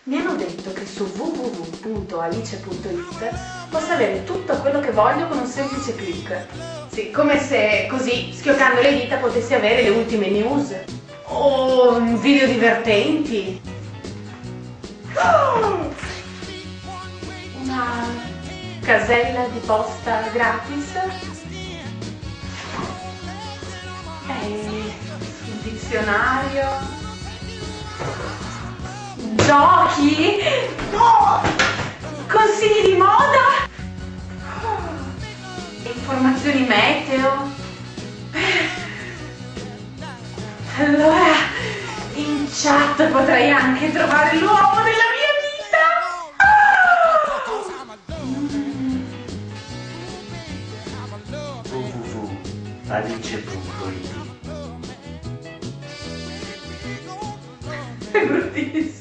Mi hanno detto che su www.alice.it posso avere tutto quello che voglio con un semplice clic. Sì, come se così, schioccando le dita, potessi avere le ultime news o video divertenti. Una casella di posta gratis. Un dizionario. Giochi? No! Consigli di moda? Informazioni meteo? Allora, in chat potrei anche trovare l'uomo della mia vita! www.alice.it È bruttissimo.